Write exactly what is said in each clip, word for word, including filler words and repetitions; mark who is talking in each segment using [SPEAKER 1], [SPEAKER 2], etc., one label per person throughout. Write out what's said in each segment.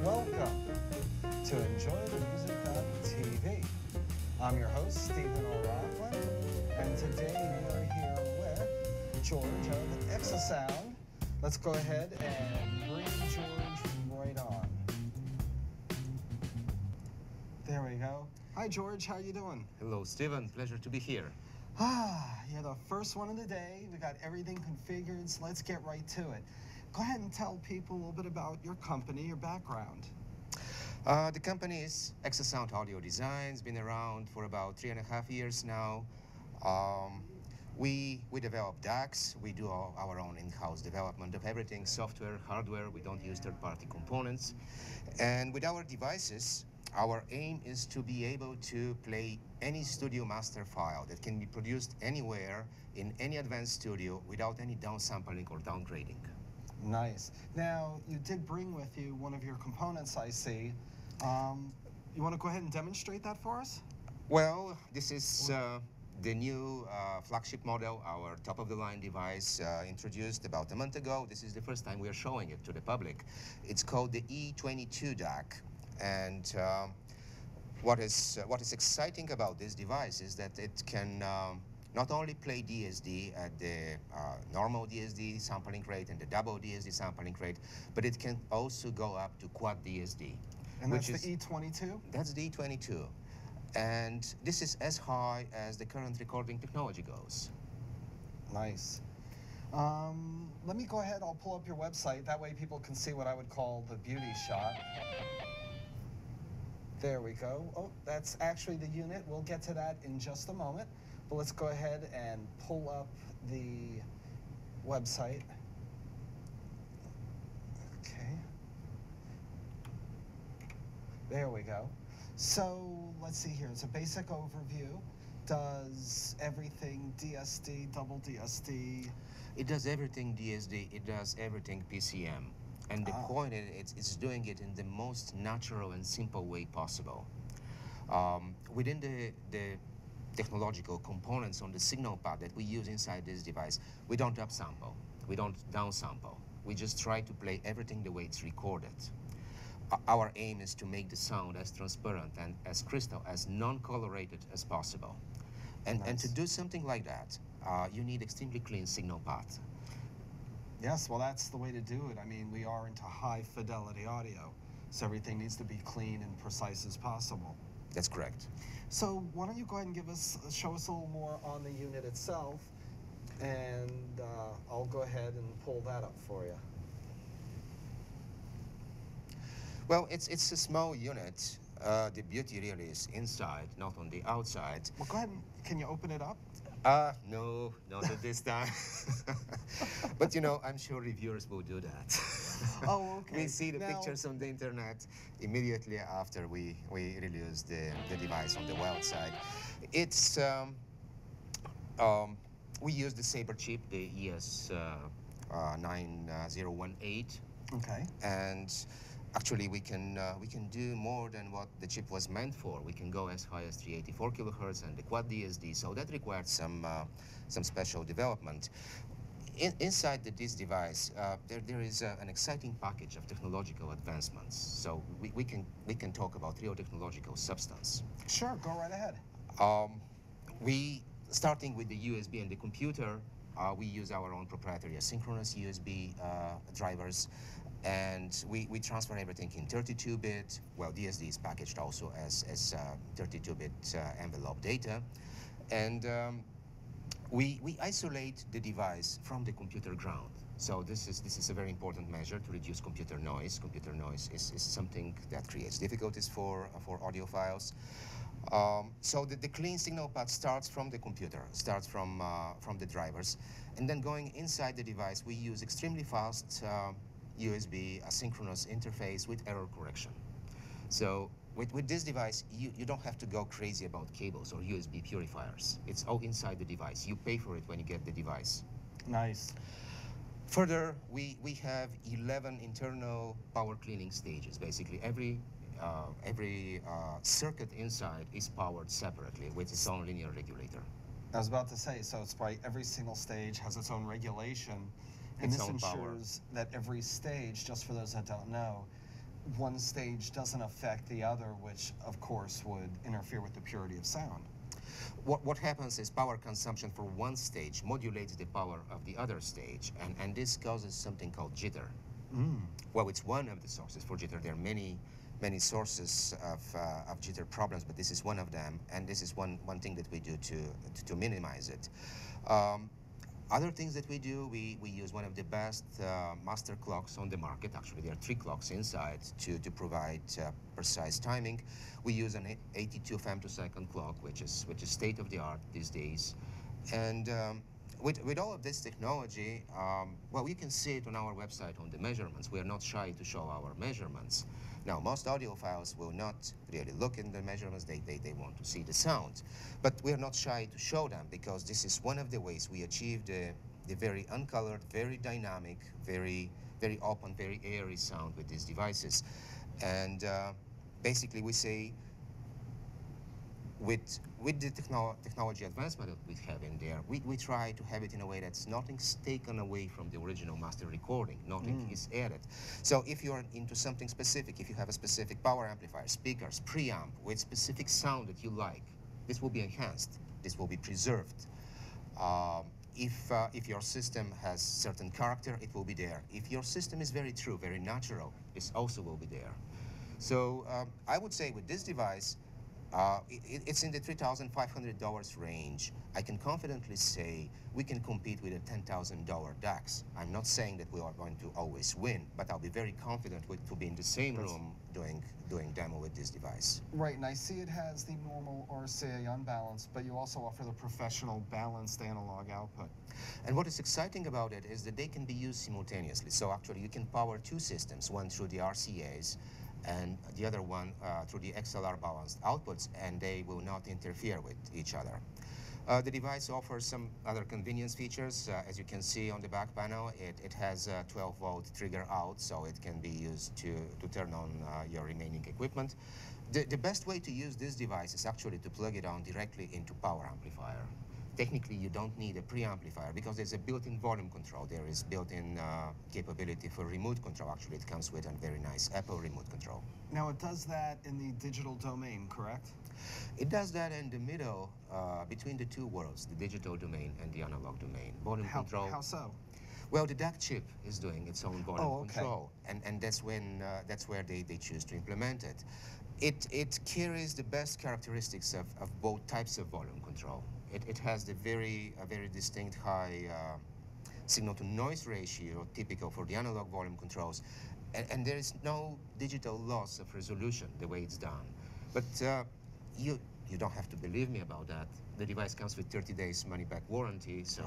[SPEAKER 1] Welcome to enjoy the music dot T V. I'm your host, Stephen O. Rochlin, and today we're here with George of exaSound. Let's go ahead and bring George right on. There we go. Hi, George. How you doing?
[SPEAKER 2] Hello, Stephen. Pleasure to be here.
[SPEAKER 1] Ah, you're the first one of the day. We got everything configured, so let's get right to it. Go ahead and tell people a little bit about your company, your background.
[SPEAKER 2] Uh, the company is exaSound Audio Design. It's been around for about three and a half years now. Um, we, we develop D A Cs. We do all our own in-house development of everything, software, hardware. We don't use third-party components. And with our devices, our aim is to be able to play any studio master file that can be produced anywhere in any advanced studio without any downsampling or downgrading.
[SPEAKER 1] Nice. Now, you did bring with you one of your components, I see. Um, you want to go ahead and demonstrate that for us?
[SPEAKER 2] Well, this is uh, the new uh, flagship model, our top-of-the-line device uh, introduced about a month ago. This is the first time we are showing it to the public. It's called the E twenty-two D A C. And um, what is uh, what is exciting about this device is that it can um, not only play D S D at the uh, normal D S D sampling rate and the double D S D sampling rate, but it can also go up to quad D S D.
[SPEAKER 1] And that's
[SPEAKER 2] which
[SPEAKER 1] the
[SPEAKER 2] is,
[SPEAKER 1] E twenty-two?
[SPEAKER 2] That's the E twenty-two. And this is as high as the current recording technology goes.
[SPEAKER 1] Nice. Um, let me go ahead, I'll pull up your website. That way people can see what I would call the beauty shot. There we go. Oh, that's actually the unit. We'll get to that in just a moment. But let's go ahead and pull up the website. Okay. There we go. So let's see here. It's a basic overview. Does everything D S D, double D S D?
[SPEAKER 2] It does everything D S D. It does everything P C M. And the
[SPEAKER 1] Ah.
[SPEAKER 2] point is, it's, it's doing it in the most natural and simple way possible. Um, within the, the technological components on the signal pad that we use inside this device, we don't upsample, we don't downsample. We just try to play everything the way it's recorded. Uh, our aim is to make the sound as transparent and as crystal, as non-colorated as possible. And,
[SPEAKER 1] Nice.
[SPEAKER 2] and to do something like that, uh, you need extremely clean signal path.
[SPEAKER 1] Yes, well, that's the way to do it. I mean, we are into high fidelity audio, so everything needs to be clean and precise as possible.
[SPEAKER 2] That's correct.
[SPEAKER 1] So why don't you go ahead and give us, show us a little more on the unit itself, and uh, I'll go ahead and pull that up for you.
[SPEAKER 2] Well, it's, it's a small unit. Uh, the beauty really is inside, not on the outside.
[SPEAKER 1] Well, go ahead and, can you open it up?
[SPEAKER 2] Uh, no, not at this time. But, you know, I'm sure reviewers will do that.
[SPEAKER 1] Oh, okay.
[SPEAKER 2] We see the
[SPEAKER 1] Now,
[SPEAKER 2] pictures on the internet immediately after we, we release the, the device on the wild side. It's, um, um, we use the Sabre chip, the E S uh, uh, nine zero one eight.
[SPEAKER 1] Okay.
[SPEAKER 2] And actually, we can uh, we can do more than what the chip was meant for. We can go as high as three eighty-four kilohertz and the quad D S D. So that required some uh, some special development. In, inside the, this device, uh, there there is uh, an exciting package of technological advancements. So we, we can we can talk about real technological substance.
[SPEAKER 1] Sure, go right ahead.
[SPEAKER 2] Um, we starting with the U S B and the computer. Uh, we use our own proprietary asynchronous U S B uh, drivers, and we, we transfer everything in thirty-two bit. Well, D S D is packaged also as, as uh, thirty-two bit uh, envelope data. And um, we, we isolate the device from the computer ground. So this is, this is a very important measure to reduce computer noise. Computer noise is, is something that creates difficulties for, for audiophiles. Um, so the, the clean signal path starts from the computer, starts from, uh, from the drivers, and then going inside the device, we use extremely fast uh, U S B asynchronous interface with error correction. So with, with this device, you, you don't have to go crazy about cables or U S B purifiers. It's all inside the device. You pay for it when you get the device.
[SPEAKER 1] Nice.
[SPEAKER 2] Further, we, we have eleven internal power cleaning stages. Basically, every Uh, every uh, circuit inside is powered separately with its own linear regulator.
[SPEAKER 1] I was about to say, so it's by every single stage has its own regulation, and
[SPEAKER 2] Its
[SPEAKER 1] this
[SPEAKER 2] own power.
[SPEAKER 1] ensures that every stage, just for those that don't know, one stage doesn't affect the other, which of course would interfere with the purity of sound.
[SPEAKER 2] What, what happens is power consumption for one stage modulates the power of the other stage, and, and this causes something called jitter.
[SPEAKER 1] Mm.
[SPEAKER 2] Well, it's one of the sources for jitter. There are many, many sources of, uh, of jitter problems, but this is one of them, and this is one, one thing that we do to, to, to minimize it. Um, Other things that we do, we, we use one of the best uh, master clocks on the market. Actually, there are three clocks inside to, to provide uh, precise timing. We use an eighty-two femtosecond clock, which is, which is state-of-the-art these days. And um, with, with all of this technology, um, well, you can see it on our website on the measurements. We are not shy to show our measurements. Now, most audiophiles will not really look in the measurements. They, they, they want to see the sound. But we are not shy to show them, because this is one of the ways we achieve the, the very uncolored, very dynamic, very, very open, very airy sound with these devices. And uh, basically we say, with, with the technolo technology advancement that we have in there, we, we try to have it in a way that's nothing's taken away from the original master recording, nothing mm. is added. So if you're into something specific, if you have a specific power amplifier, speakers, preamp, with specific sound that you like, this will be enhanced, this will be preserved. Um, if, uh, if your system has certain character, it will be there. If your system is very true, very natural, this also will be there. So um, I would say with this device, Uh, it, it's in the three thousand five hundred dollars range. I can confidently say we can compete with a ten thousand dollar D A Cs. I'm not saying that we are going to always win, but I'll be very confident with, to be in the same
[SPEAKER 1] That's
[SPEAKER 2] room doing, doing demo with this device.
[SPEAKER 1] Right, and I see it has the normal R C A unbalanced, but you also offer the professional balanced analog output.
[SPEAKER 2] And what is exciting about it is that they can be used simultaneously. So actually you can power two systems, one through the R C As, and the other one uh, through the X L R balanced outputs, and they will not interfere with each other. Uh, the device offers some other convenience features. Uh, as you can see on the back panel, it, it has a twelve volt trigger out, so it can be used to, to turn on uh, your remaining equipment. The, the best way to use this device is actually to plug it on directly into power amplifier. Technically, you don't need a preamplifier because there's a built-in volume control. There is built-in uh, capability for remote control. Actually, it comes with a very nice Apple remote control.
[SPEAKER 1] Now, it does that in the digital domain, correct?
[SPEAKER 2] It does that in the middle, uh, between the two worlds, the digital domain and the analog domain. Volume
[SPEAKER 1] how,
[SPEAKER 2] control.
[SPEAKER 1] How so?
[SPEAKER 2] Well, the D A C chip is doing its own volume
[SPEAKER 1] oh, okay.
[SPEAKER 2] control, and, and that's, when, uh, that's where they, they choose to implement it. It, it carries the best characteristics of, of both types of volume control. It, it has the very, a very distinct high uh, signal-to-noise ratio, typical for the analog volume controls, and, and there is no digital loss of resolution the way it's done. But uh, you, you don't have to believe me about that. The device comes with thirty days money-back warranty, so...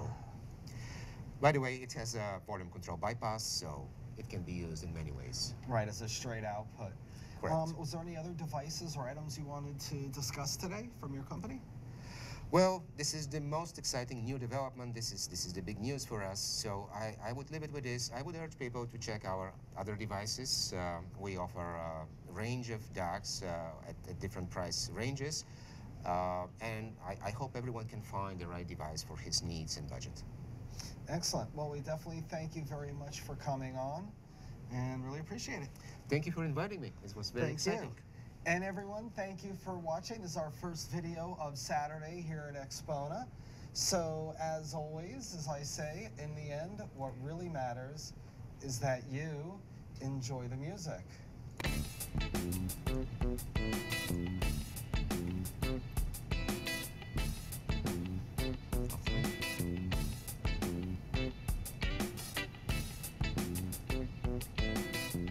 [SPEAKER 2] By the way, it has a volume control bypass, so it can be used in many ways.
[SPEAKER 1] Right, as a straight output.
[SPEAKER 2] Correct.
[SPEAKER 1] Um, was there any other devices or items you wanted to discuss today from your company?
[SPEAKER 2] Well, this is the most exciting new development. This is, this is the big news for us. So I, I would leave it with this. I would urge people to check our other devices. Uh, we offer a range of D A Cs uh, at, at different price ranges. Uh, and I, I hope everyone can find the right device for his needs and budget.
[SPEAKER 1] Excellent. Well, we definitely thank you very much for coming on and really appreciate it.
[SPEAKER 2] Thank you for inviting me. It was very
[SPEAKER 1] Thank
[SPEAKER 2] exciting.
[SPEAKER 1] You. And everyone, thank you for watching. This is our first video of Saturday here at AXPONA. So as always, as I say, in the end, what really matters is that you enjoy the music.